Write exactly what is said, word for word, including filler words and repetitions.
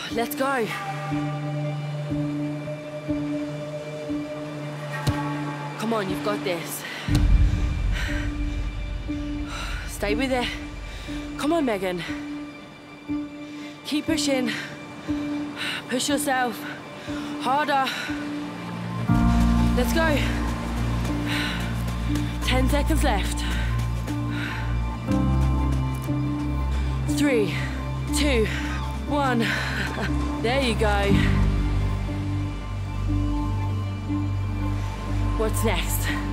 Let's go. Come on, you've got this. Stay with it. Come on, Megan. Keep pushing. Push yourself. Harder. Let's go. Ten seconds left. Three, two, one. There you go. What's next?